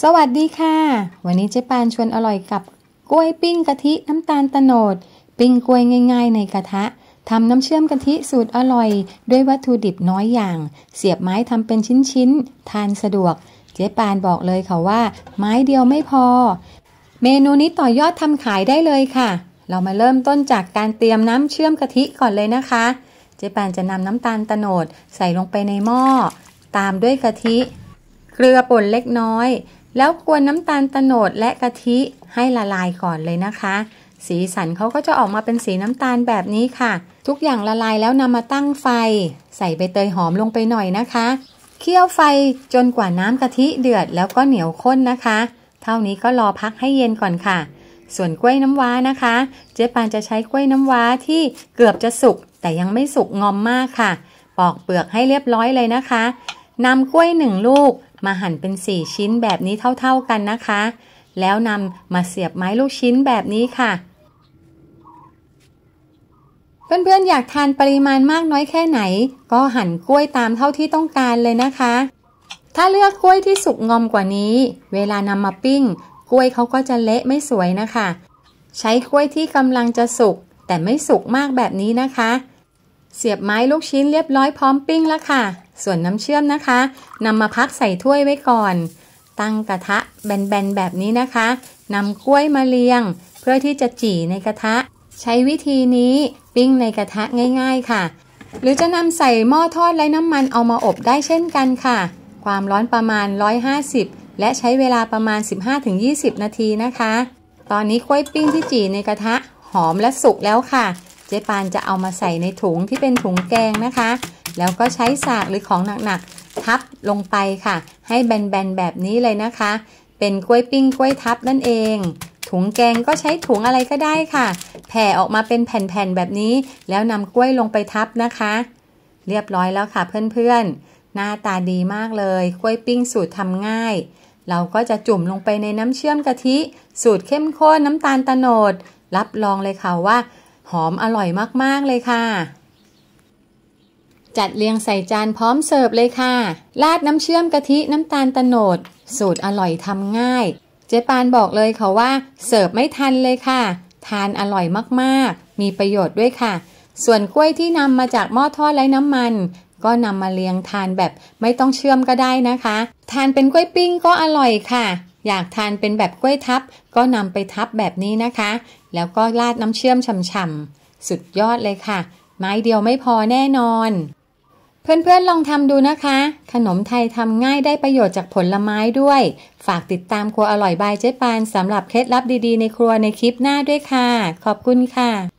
สวัสดีค่ะวันนี้เจ๊ปานชวนอร่อยกับกล้วยปิ้งกะทิน้ำตาลโตนดปิ้งกล้วยง่ายๆในกระทะทำน้ำเชื่อมกะทิสูตรอร่อยด้วยวัตถุดิบน้อยอย่างเสียบไม้ทำเป็นชิ้นๆทานสะดวกเจ๊ปานบอกเลยค่ะว่าไม้เดียวไม่พอเมนูนี้ต่อยอดทำขายได้เลยค่ะเรามาเริ่มต้นจากการเตรียมน้ำเชื่อมกะทิก่อนเลยนะคะเจ๊ปานจะนำน้ำตาลโตนดใส่ลงไปในหม้อตามด้วยกะทิเกลือป่นเล็กน้อยแล้วกวนน้ำตาลโตนดและกะทิให้ละลายก่อนเลยนะคะสีสันเขาก็จะออกมาเป็นสีน้ำตาลแบบนี้ค่ะทุกอย่างละลายแล้วนำมาตั้งไฟใส่ใบเตยหอมลงไปหน่อยนะคะเคี่ยวไฟจนกว่าน้ำกะทิเดือดแล้วก็เหนียวข้นนะคะเท่านี้ก็รอพักให้เย็นก่อนค่ะส่วนกล้วยน้ำว้านะคะเจ๊ปานจะใช้กล้วยน้ำว้าที่เกือบจะสุกแต่ยังไม่สุกงอมมากค่ะปอกเปลือกให้เรียบร้อยเลยนะคะนำกล้วย1ลูกมาหั่นเป็น4ชิ้นแบบนี้เท่าๆกันนะคะแล้วนำมาเสียบไม้ลูกชิ้นแบบนี้ค่ะเพื่อนๆอยากทานปริมาณมากน้อยแค่ไหนก็หั่นกล้วยตามเท่าที่ต้องการเลยนะคะถ้าเลือกกล้วยที่สุกงอมกว่านี้เวลานำมาปิ้งกล้วยเขาก็จะเละไม่สวยนะคะใช้กล้วยที่กำลังจะสุกแต่ไม่สุกมากแบบนี้นะคะเสียบไม้ลูกชิ้นเรียบร้อยพร้อมปิ้งแล้วค่ะส่วนน้ำเชื่อมนะคะนำมาพักใส่ถ้วยไว้ก่อนตั้งกระทะแบนๆแบบนี้นะคะนำกล้วยมาเรียงเพื่อที่จะจี่ในกระทะใช้วิธีนี้ปิ้งในกระทะง่ายๆค่ะหรือจะนำใส่หม้อทอดไร้น้ำมันเอามาอบได้เช่นกันค่ะความร้อนประมาณ150และใช้เวลาประมาณ 15-20 นาทีนะคะตอนนี้กล้วยปิ้งที่จี่ในกระทะหอมและสุกแล้วค่ะเจ๊ปานจะเอามาใส่ในถุงที่เป็นถุงแกงนะคะแล้วก็ใช้สากหรือของหนักๆทับลงไปค่ะให้แบนๆแบบนี้เลยนะคะเป็นกล้วยปิ้งกล้วยทับนั่นเองถุงแกงก็ใช้ถุงอะไรก็ได้ค่ะแผ่ออกมาเป็นแผ่นๆแบบนี้แล้วนำกล้วยลงไปทับนะคะเรียบร้อยแล้วค่ะเพื่อนๆหน้าตาดีมากเลยกล้วยปิ้งสูตรทำง่ายเราก็จะจุ่มลงไปในน้ำเชื่อมกะทิสูตรเข้มข้นน้ำตาลโตนดรับรองเลยค่ะว่าหอมอร่อยมากๆเลยค่ะจัดเรียงใส่จานพร้อมเสิร์ฟเลยค่ะราดน้ำเชื่อมกะทิน้ำตาลโตนดสูตรอร่อยทำง่ายเจ๊ปานบอกเลยค่ะว่าเสิร์ฟไม่ทันเลยค่ะทานอร่อยมากๆมีประโยชน์ด้วยค่ะส่วนกล้วยที่นำมาจากหม้อทอดไร้น้ำมันก็นำมาเรียงทานแบบไม่ต้องเชื่อมก็ได้นะคะทานเป็นกล้วยปิ้งก็อร่อยค่ะอยากทานเป็นแบบกล้วยทับก็นำไปทับแบบนี้นะคะแล้วก็ราดน้ำเชื่อมฉ่ำๆสุดยอดเลยค่ะไม้เดียวไม่พอแน่นอนเพื่อนๆลองทำดูนะคะขนมไทยทำง่ายได้ประโยชน์จากผลไม้ด้วยฝากติดตามครัวอร่อยบายเจ๊ปานสำหรับเคล็ดลับดีๆในครัวในคลิปหน้าด้วยค่ะขอบคุณค่ะ